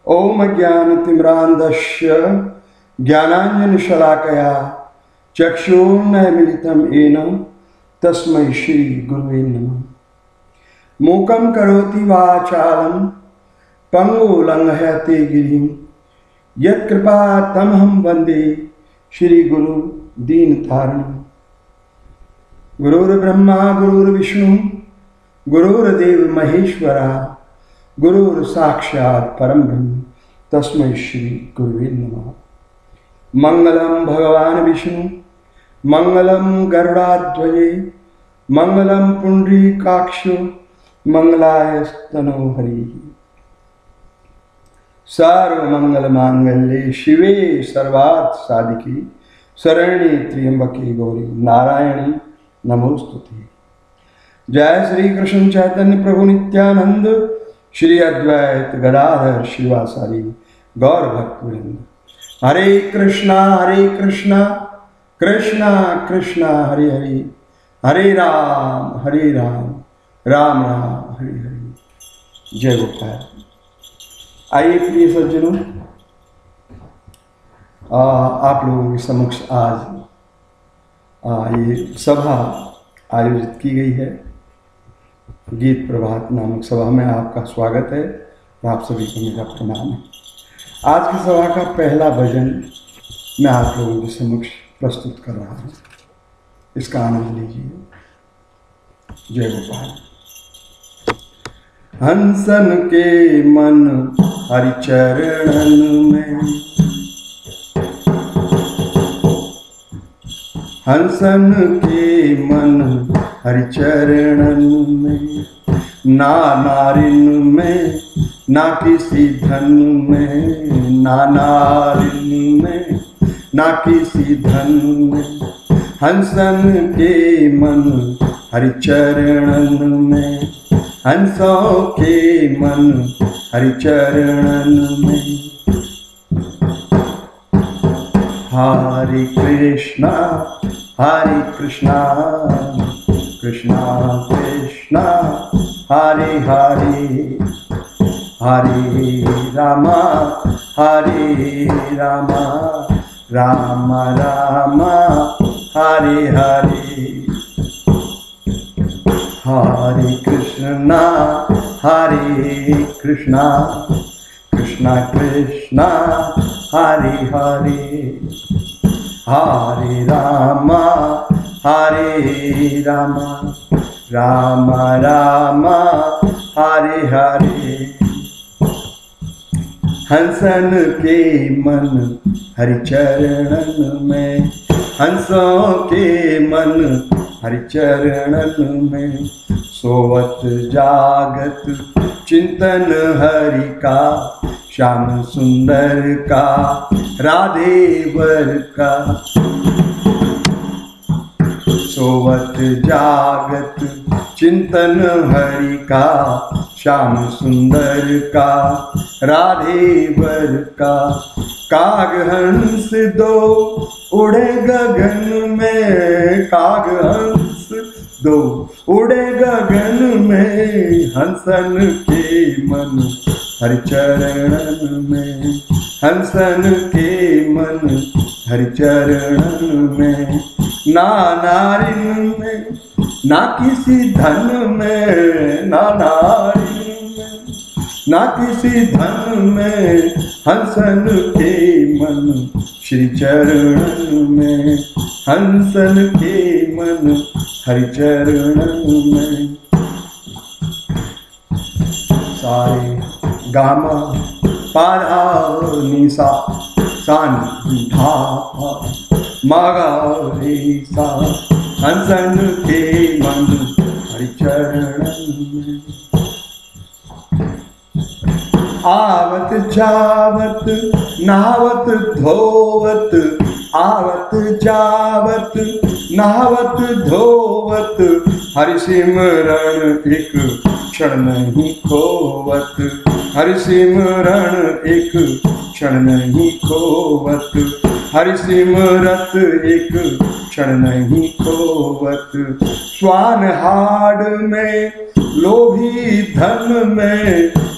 ओम ज्ञानतिमिरान्धस्य ज्ञानाञ्जनशलाकया चक्षुर्न्मीलितं येन तस्मै श्री गुरुवे नमः। मूकं करोति वाचालं पंगुलंघयते गिरिं यत्कृपातमहं वन्दे श्री गुरु दीनतारिणम्। गुरुर्ब्रह्मा गुरुर्विष्णु गुरुर्देव महेश्वरा गुरुर् साक्षात् परम ब्रह्म तस्मै श्री गुरुवे नमः। मंगलम भगवान विष्णु मंगलम गरुड़ाध्वजे मंगलम पुंडरीकाक्षो मंगलाय स्तनो हरि। सर्वमंगल मांगल्ये शिवे सर्वार्थ साधिके शरण्ये त्र्यंबके गौरी नारायणी नमोस्तुते। जय श्री कृष्ण चैतन्य प्रभु नित्यानंद श्री अद्वैत गदाधर शिवासादि गौर भक्तवृंद। हरे कृष्णा कृष्णा कृष्णा हरे हरे, हरे राम राम राम हरे हरे। जय गोपाल। आइए प्रिय सज्जनों, आप लोगों के समक्ष आज ये सभा आयोजित की गई है। गीत प्रभात नामक सभा में आपका स्वागत है और आप सभी को मेरा प्रणाम है। आज की सभा का पहला भजन मैं आप लोगों के समक्ष प्रस्तुत कर रहा हूँ, इसका आनंद लीजिए। जय गोपाल। हंसन के मन हरिचरणन में, हंसन के मन हरिचरणन में, ना नारिन में ना किसी धन में, ना नारिन में ना किसी धन में, हंसन के मन हरिचरणन में, हंसों के मन हरिचरणन में। हरे कृष्णा कृष्णा कृष्णा हरे हरे, हरे रामा राम राम हरे हरे। हरे कृष्णा कृष्णा कृष्णा हरे हरे, हरे राम राम राम हरे हरे। हंसन के मन हरिचरणन में, हंसों के मन हरिचरणन में, सोवत जागत चिंतन हरि का, श्याम सुंदर का राधे वर का। सोवत जागत चिंतन हरि का, श्याम सुंदर का राधे वर का। काग हंस दो उड़े गगन में, काग हंस दो उड़े गगन में, हंसन के मन हरिचरणन में, हंसन के मन हरिचरणन में। ना नारिन में ना किसी धन में, ना नारिन में ना किसी धन में, हंसन के मन श्री चरणन में, हंसन के मन हरिचरणन में। सारे गामा पारा निसा सानी धा मागा रे सा, हंसन के मन हरिचरणन में। आवत जावत नहावत धोवत, आवत जावत नहावत धोवत, हरि सिमरण एक क्षण नहीं खोवत, हरि सिमरण एक क्षण नहीं खोवत, हरि सिमरत एक क्षण नहीं खोवत। स्वान हाड़ में लोभी धन में,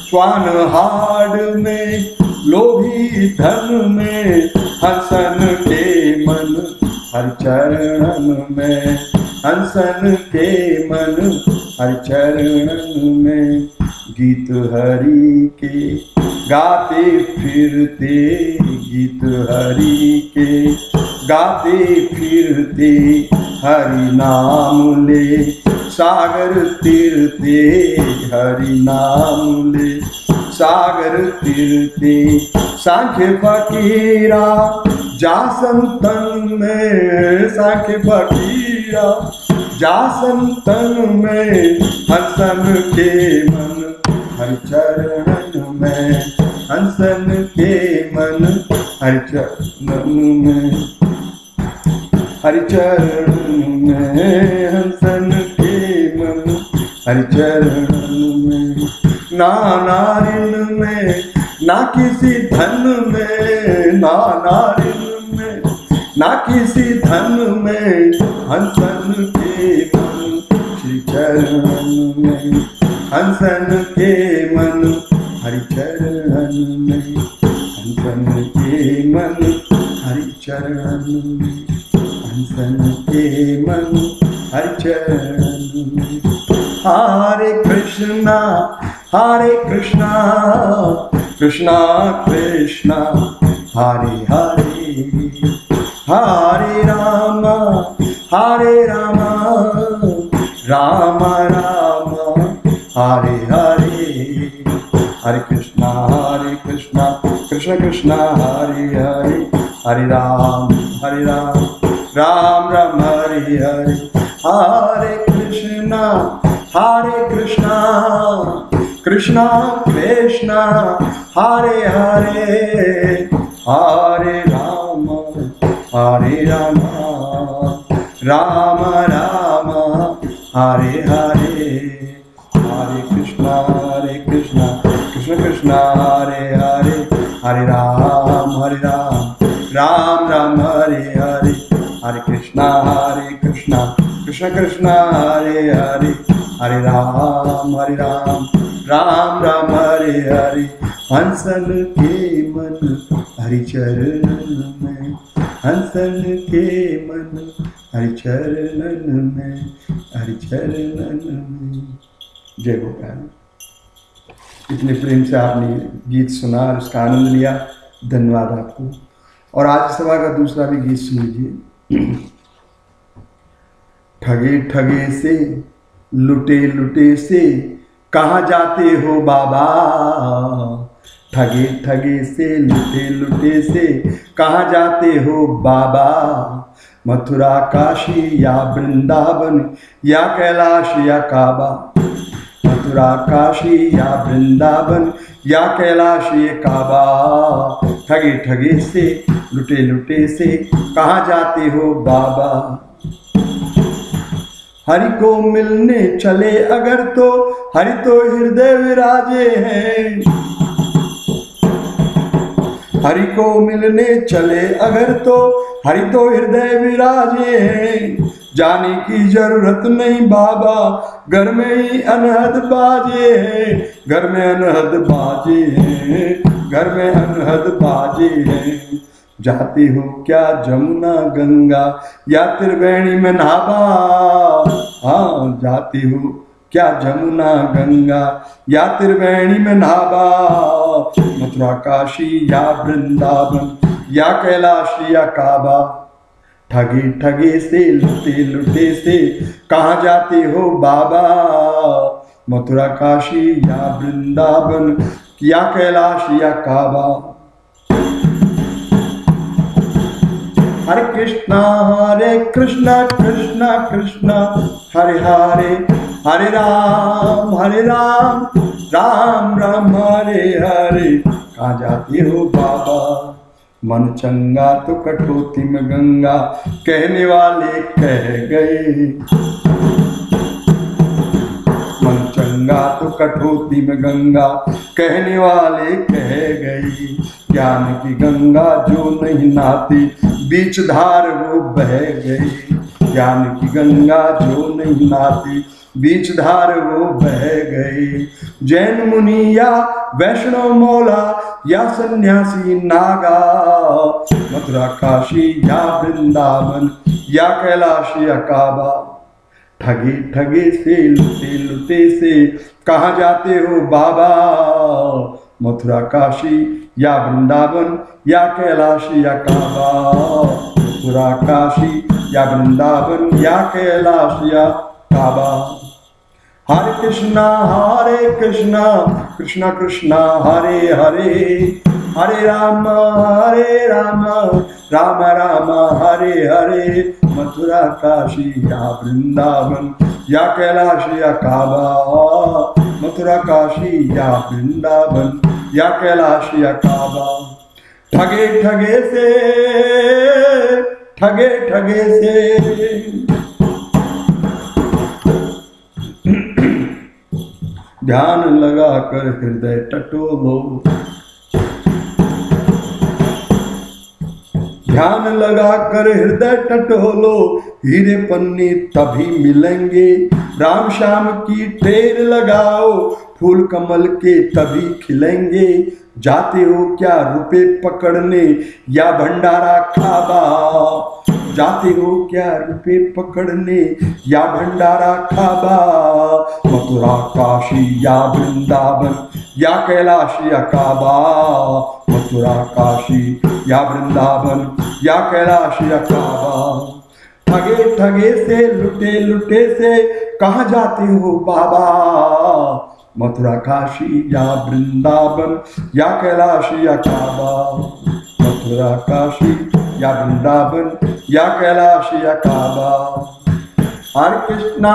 स्वान हाड़ में लोभी धन में, हंसन के मन हर चरणन में, हंसन के मन हर चरणन में। गीत हरि के गाते फिरते, गीत हरि के गाते फिरते, हरि नाम ले सागर तीरते, हरि नाम ले सागर तीरते। सांख्य फकीरा जा संतन में, सांख्य फकीरा जा संतन में, हंसन के मन हरि चरणन में, हंसन के मन हरि चरणन में, हरि चरणन में, हंसन के मन हरि चरणन में। ना नारिन में ना किसी धन में, ना नारिन में ना किसी धन में, हंसन के मन श्री चरणन में, हंसन के मन हरि चरणन में, हंसन के मन हरि चरणन में, हंसन के मन हरि चरणन में। हरे कृष्णा कृष्णा कृष्णा हरे हरे, हरे राम राम राम हरे हरे। हरे कृष्णा कृष्ण कृष्ण हरे हरे, हरे राम राम राम हरे हरे। हरे कृष्णा कृष्णा कृष्णा हरे हरे, हरे राम राम राम हरे हरे। हरे कृष्णा कृष्ण कृष्ण हरे हरे, हरे राम राम राम हरे हरे। हरे कृष्णा कृष्ण कृष्ण हरे हरे, हरे राम राम राम हरे हरे। हंसन के मन हरि चरणन में, हंसन के मन हरि चरणन में, हरि चरणन में। जय गोपाल। इतने प्रेम से आपने गीत सुना और उसका आनंद लिया, धन्यवाद आपको। और आज सभा का दूसरा भी गीत सुन लीजिए। ठगे ठगे से लुटे लुटे से कहाँ जाते हो बाबा, ठगे ठगे से लुटे लुटे से कहाँ जाते हो बाबा। मथुरा काशी या वृंदावन या कैलाश या काबा, मथुरा काशी या वृंदावन या कैलाश ये काबा। ठगे ठगे से लुटे लुटे से कहाँ जाते हो बाबा। हरि को मिलने चले अगर तो हरि तो हृदय विराजे हैं, हरि को मिलने चले अगर तो हरि तो हृदय विराजे हैं। जाने की जरूरत नहीं बाबा, घर में ही अनहद बाजे हैं, घर में अनहद बाजे हैं, घर में अनहद बाजे हैं। जाती हो क्या जमुना गंगा या त्रिवेणी में नहावा, हाँ जाती हो क्या जमुना गंगा या त्रिवेणी में नहावा। मथुरा काशी या वृंदावन या कैलाश या काबा। ठगे ठगे से लुटे लुटे से कहाँ जाते हो बाबा। मथुरा काशी या वृंदावन या कैलाश या काबा। हरे कृष्णा कृष्ण कृष्ण हरे हरे, हरे राम राम राम हरे हरे। कहाँ जाते हो बाबा। मन चंगा तो कटौती में गंगा, कहने वाले कह गए। मन चंगा तो कटौती में गंगा, कहने वाले कह गई। ज्ञान की गंगा जो नहीं नहाती, बीच धार वो बह गई। ज्ञान की गंगा जो नहीं नहाती, बीच धार वो बह गए। जैन मुनि या वैष्णव मौला या सन्यासी नागा, मथुरा काशी या वृंदावन या कैलाश या काबा, ठगे ठगे से लुटे लुटे से कहाँ जाते हो बाबा, मथुरा काशी या वृंदावन या कैलाश या काबा, मथुरा काशी या वृंदावन या कैलाश या काबा। हरे कृष्णा कृष्णा कृष्णा हरे हरे, हरे राम राम राम हरे हरे, मथुरा काशी या वृंदावन या कैलाश या काबा, मथुरा काशी या वृंदावन या कैलाश या काबा। ठगे ठगे से ध्यान लगा कर हृदय टटोलो, ध्यान लगा कर हृदय टटोलो, हीरे पन्नी तभी मिलेंगे, राम श्याम की टेर लगाओ, फूल कमल के तभी खिलेंगे। जाते हो क्या रुपए पकड़ने या भंडारा खाबा, जाते हो क्या रुपए पकड़ने या भंडारा खाबा, मथुरा काशी या वृंदावन या कैलाश या काबा, मथुरा काशी या वृंदावन या कैलाश या काबा। ठगे ठगे से लुटे लुटे से कहाँ जाते हो बाबा, मथुरा काशी या वृंदावन या कैलाश या काबा, मथुरा काशी या वृंदावन या कैलाश या काबा। हरे कृष्णा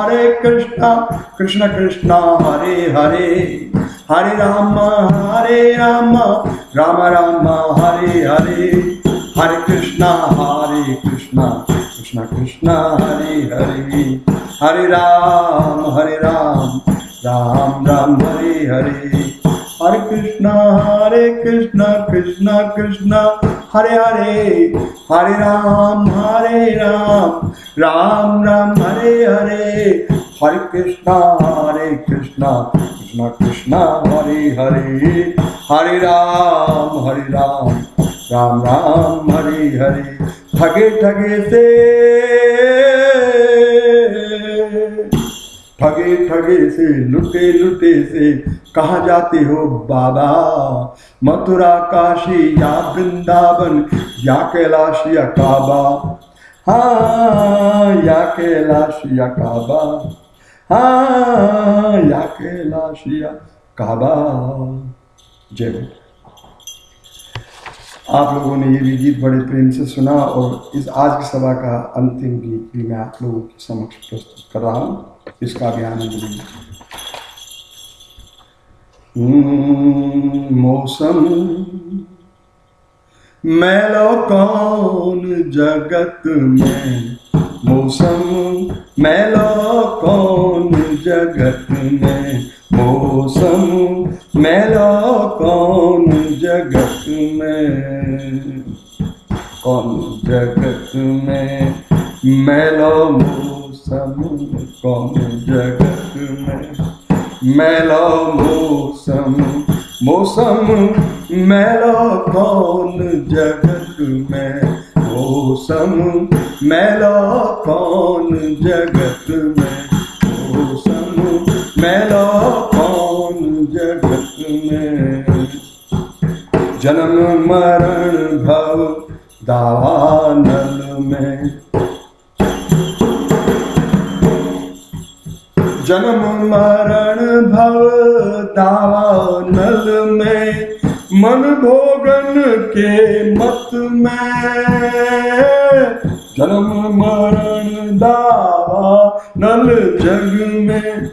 कृष्ण कृष्णा हरे हरे, हरे राम राम राम हरे हरे, हरे कृष्णा कृष्ण कृष्ण हरे हरे, हरे राम राम राम हरे हरे, हरे कृष्णा कृष्ण कृष्ण हरे हरे, हरे राम राम राम हरे हरे, हरे कृष्णा कृष्ण कृष्ण हरे हरे, हरे राम राम राम हरे हरे। ठगे ठगे से लुटे लुटे से कहाँ जाते हो बाबा, मथुरा काशी या वृंदावन या कैलाश या काबा, हाँ या कैलाश या काबा, हाँ या कैलाश या काबा। जय हो। आप लोगों ने ये भी गीत बड़े प्रेम से सुना और इस आज की सभा का अंतिम गीत भी मैं आप लोगों के समक्ष प्रस्तुत कर रहा हूँ, इसका भी आनंद लीजिए। मौसम मैलो कौन जगत में, मौसम मैलो कौन जगत में, मौसम मैलो कौन जगत में, कौन जगत में मैलो मौसम, कौन जगत में मैलो मौसम, मौसम मैलो कौन जगत में, मौसम मैलो कौन जगत में, मौसम मैलो कौन जगत में। जन्म मरण भव दावानल में, जन्म मरण भव दावानल में, मन भोगन के मत में, जन्म मरण दावानल जग में।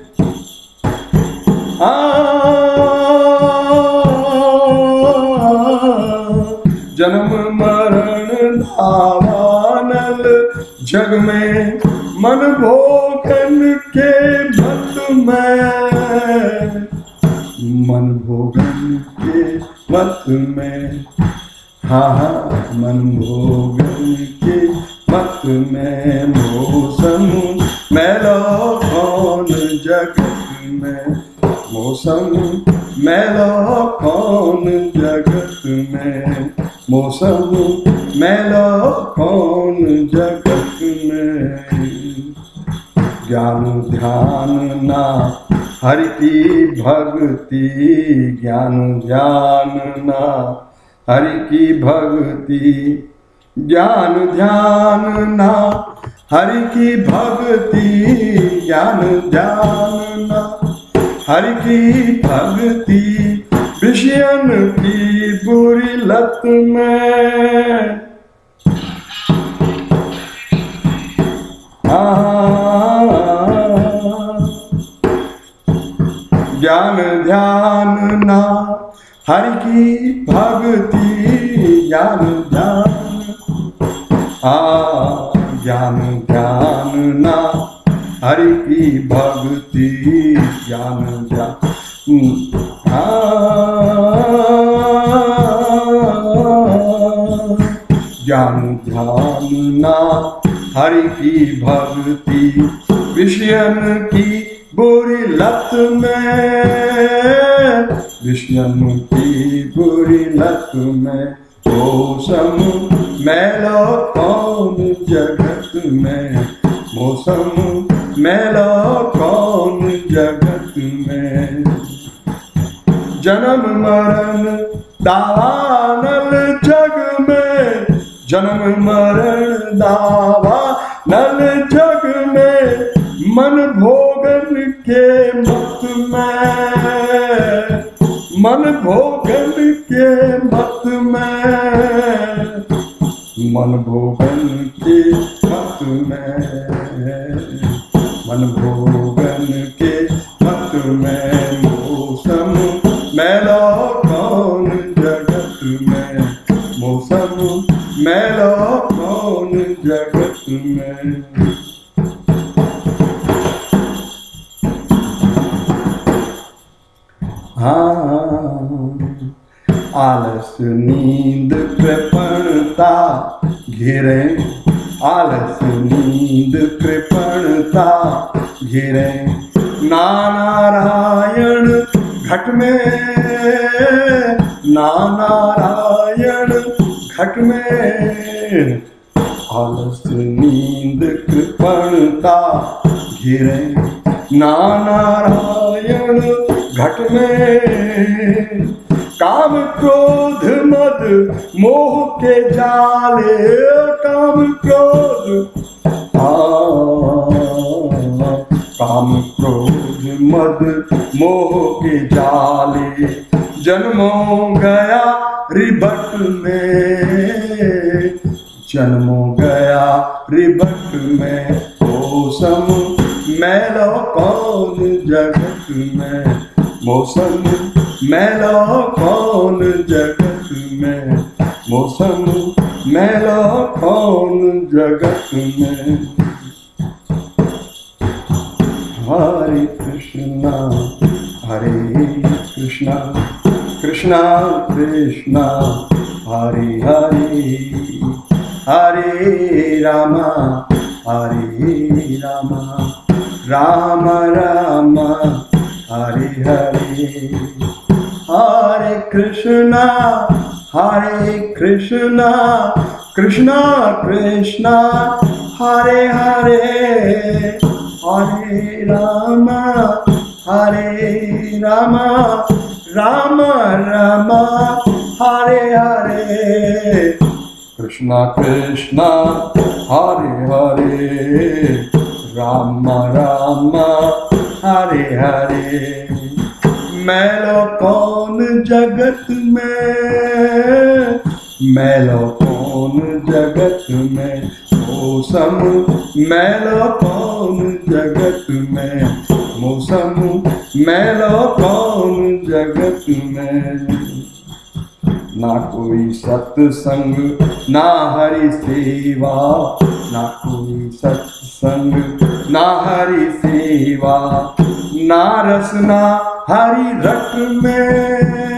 जन्म मरण दावानल जग में, मन भोगन के मत में, मन भोगन के मत में, हाँ हाँ मन भोगन के मत में, मौसम मैलो कौन जगत में, मौसम मैलो कौन जगत में, मौसम मैलो कौन जगत में। ज्ञान ध्यान ना हरि की भक्ति, ज्ञान ध्यान ना हरि की भक्ति, ज्ञान ध्यान ना हरि की भक्ति, ज्ञान ध्यान ना हरि की भक्ति, विषयन की बुरी लत में। ज्ञान ध्यान ना हरि की भक्ति, ज्ञान ध्यान, ज्ञान ध्यान ना हरि की भक्ति, ज्ञान ध्यान, ज्ञान ध्यान ना हरि की भक्ति, विषयन की बुरी लत में, विषयन की बुरी लत में, मौसम मैलो कौन जगत में, मौसम मैलो कौन जगत में। जन्म मरण दावानल जग में, जन्म मरण दावानल जग में, मन भोगन के मत में, मन भोगन के मत में, मन भोगन के मत में, मन भोगन के मत में, मौसम मैलो कौन जगत में, मौसम मैलो कौन जगत में। आलस नींद कृपणता घिरे, आलस नींद कृपणता घिरे, नारायण घट में, नारायण घट में, आलस नींद कृपणता घिरे, नारायण घट में, काम क्रोध मद मोह के जाले, काम क्रोध, काम क्रोध मद मोह के जाले, जन्मों गया रिबट में, जन्मों गया रिबट में, मौसम मैलो कौन जगत में, मौसम मैलो कौन जगत में, मौसम मैलो कौन जगत में। हरे कृष्णा हरे कृष्णा, कृष्णा कृष्णा हरे हरे, हरे रामा हरे रामा, राम राम हरे हरे, हरे कृष्णा कृष्णा कृष्णा हरे हरे, हरे राम राम राम हरे हरे, कृष्णा कृष्णा हरे हरे, राम राम हरे हरे। मैलो कौन जगत में, मैलो कौन जगत में, मौसम मैलो कौन जगत में, मौसम मैलो कौन जगत में। ना कोई सत्संग ना हरि सेवा, ना कोई सत्संग ना हरि सेवा, ना रस ना हरि रट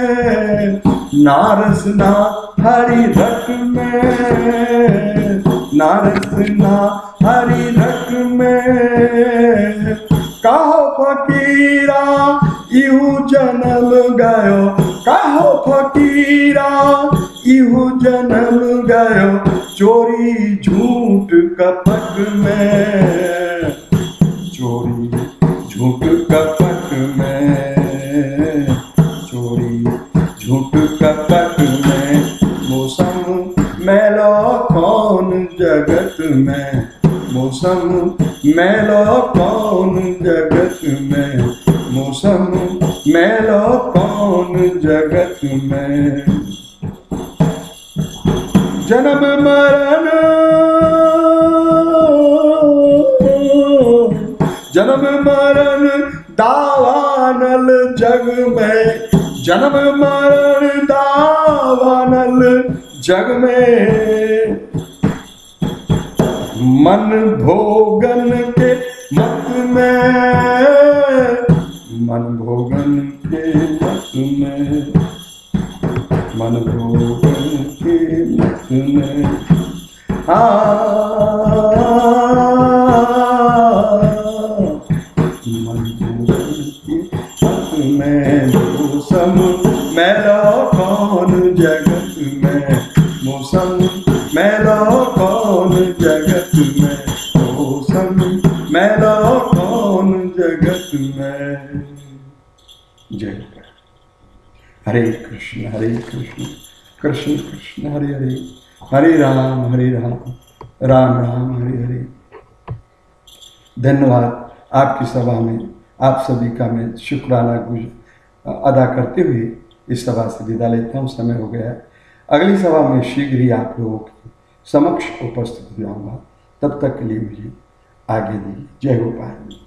में, ना रस ना हरि रट में, नारसना हरि रख में। कहो फकीरा इहु जन्म गयो, कहो फकीरा इहु जन्म गयो, चोरी झूठ कपट में, चोरी झूठ कपट में, चोरी झूठ कपट में। मौसम मैलो कौन जगत में, मौसम मैलो कौन जगत में, मौसम मैलो कौन जगत में। जन्म मरण, जन्म मरण दावानल जग में, जन्म मरण दावानल जग में। मन भोगन के मत में, मन भोगन के मत में, मन भोगन के मत में। मन भोगन के मत में। मौसम मैलो कौन जगत में, मौसम मैलो कौन जगत में, मौसम मैलो कौन जगत में। जय हरे कृष्ण कृष्ण कृष्ण हरे हरे, हरे राम राम राम हरे हरे। धन्यवाद। आपकी सभा में आप सभी का मैं शुक्राना अदा करते हुए इस सभा से विदा लेता हूँ। समय हो गया है। अगली सभा में शीघ्र ही आप लोगों के समक्ष उपस्थित हो जाऊँगा। तब तक के लिए मुझे आगे दीजिए। जय गोपाल।